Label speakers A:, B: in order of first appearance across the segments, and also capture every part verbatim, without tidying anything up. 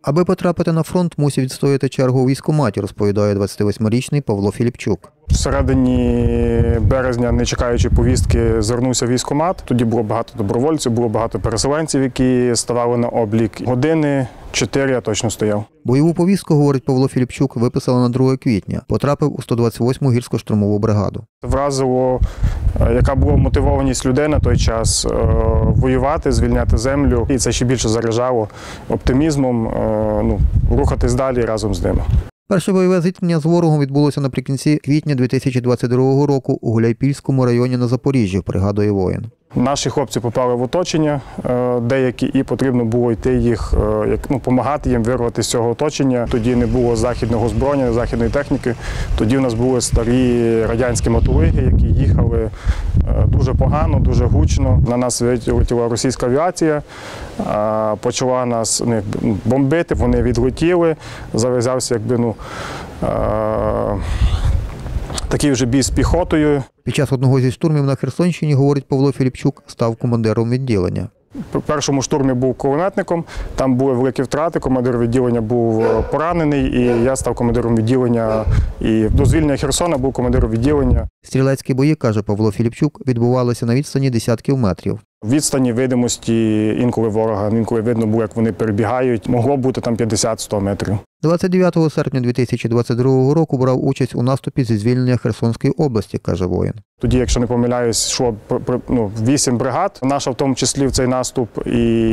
A: Аби потрапити на фронт, мусив відстояти чергу у військкоматі, розповідає двадцятивосьмирічний Павло Філіпчук.
B: В середині березня, не чекаючи повістки, звернувся в військкомат. Тоді було багато добровольців, було багато переселенців, які ставали на облік. Години чотири я точно стояв.
A: Бойову повістку, говорить Павло Філіпчук, виписали на друге квітня. Потрапив у сто двадцять восьму гірсько-штурмову бригаду.
B: Вразило, яка була мотивованість людей на той час воювати, звільняти землю. І це ще більше заряджало оптимізмом, ну, рухатись далі разом з ними.
A: Перше бойове зіткнення з ворогом відбулося наприкінці квітня дві тисячі двадцять другого року у Гуляйпільському районі на Запоріжжі, пригадує воїн.
B: Наші хлопці попали в оточення деякі, і потрібно було йти їх, ну, допомагати їм вирвати з цього оточення. Тоді не було західного зброєння, західної техніки. Тоді в нас були старі радянські мотолиги, які їхали дуже погано, дуже гучно. На нас вилетіла російська авіація, почала нас бомбити, вони відлетіли, зав'язався, якби, ну, такий вже бій з піхотою.
A: Під час одного зі штурмів на Херсонщині, говорить Павло Філіпчук, став командиром відділення.
B: В першому штурмі був кулеметником, там були великі втрати, командир відділення був поранений, і я став командиром відділення. І до звільнення Херсона був командиром відділення.
A: Стрілецькі бої, каже Павло Філіпчук, відбувалися на відстані десятків метрів.
B: Відстані видимості інколи ворога, інколи видно було, як вони перебігають. Могло бути там п'ятдесят-сто метрів.
A: двадцять дев'ятого серпня дві тисячі двадцять другого року брав участь у наступі зі звільнення Херсонської області, каже воїн.
B: Тоді, якщо не помиляюсь, йшло ну, вісім бригад, наша в тому числі в цей наступ,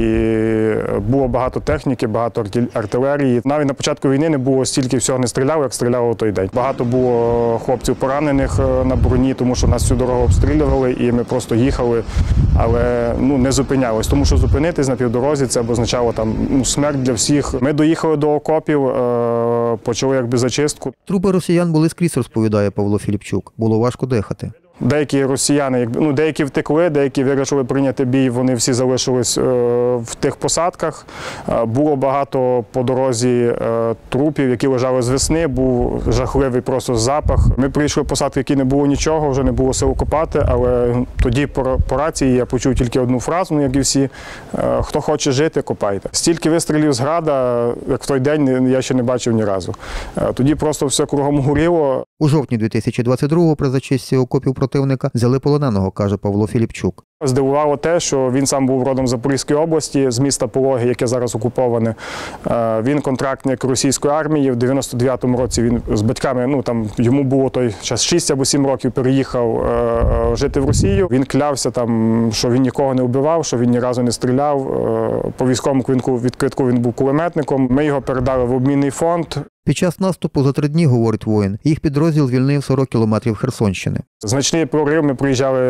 B: і було багато техніки, багато артилерії. Навіть на початку війни не було стільки всього, не стріляло, як стріляло в той день. Багато було хлопців поранених на броні, тому що нас всю дорогу обстрілювали, і ми просто їхали, але ну, не зупинялись. Тому що зупинитись на півдорозі, це б означало там, ну, смерть для всіх. Ми доїхали до окопів, почали якби зачистку.
A: Трупи росіян були скрізь, розповідає Павло Філіпчук. Було важко дихати.
B: Деякі росіяни, ну, деякі втекли, деякі вирішили прийняти бій, вони всі залишились е, в тих посадках. Е, було багато по дорозі е, трупів, які лежали з весни, був жахливий просто запах. Ми прийшли в посадки, які не було нічого, вже не було сил копати, але тоді по, по рації я почув тільки одну фразу, ну, як і всі: е, хто хоче жити, копайте. Стільки вистрілів з града, як в той день, я ще не бачив ні разу. Е, тоді просто все кругом горіло.
A: У жовтні дві тисячі двадцять другого при зачистці окопів противника взяли полоненого, каже Павло Філіпчук.
B: Здивувало те, що він сам був родом з Запорізької області, з міста Пологи, яке зараз окуповане. Він контрактник російської армії. В дев'яносто дев'ятому році він з батьками, ну там йому було той час шість або сім років, переїхав жити в Росію. Він клявся там, що він нікого не вбивав, що він ні разу не стріляв. По військовому відкритку він був кулеметником. Ми його передали в обмінний фонд.
A: Під час наступу за три дні, говорить воїн, їх підрозділ звільнив сорок кілометрів Херсонщини.
B: Значний прорив, ми приїжджали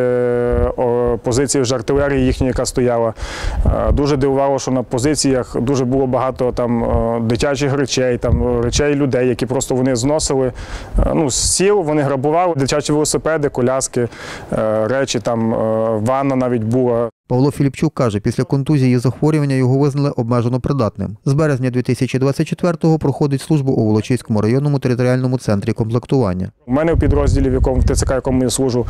B: позиції вже артилерії їхньої, яка стояла. Дуже дивувало, що на позиціях дуже було багато там дитячих речей, там речей людей, які просто вони зносили. Ну, з сіл вони грабували, дитячі велосипеди, коляски, речі, там ванна навіть була.
A: Павло Філіпчук каже, після контузії і захворювання його визнали обмежено придатним. З березня дві тисячі двадцять четвертого проходить службу у Волочиському районному територіальному центрі комплектування. У
B: мене в підрозділі, в якому в ТЦК, якому я служу,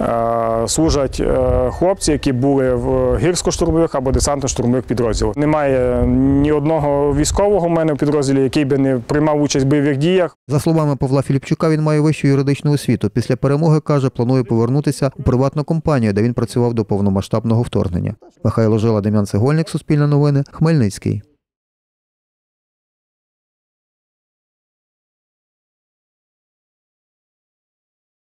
B: служать хлопці, які були в гірсько-штурмових або десантно-штурмових підрозділах. Немає ні одного військового в мене в підрозділі, який би не приймав участь в бойових діях.
A: За словами Павла Філіпчука, він має вищу юридичну освіту. Після перемоги, каже, планує повернутися у приватну компанію, де він працював до повномасштабного вторгнення. Михайло Жила, Дем'ян Цегольник, Суспільне новини, Хмельницький.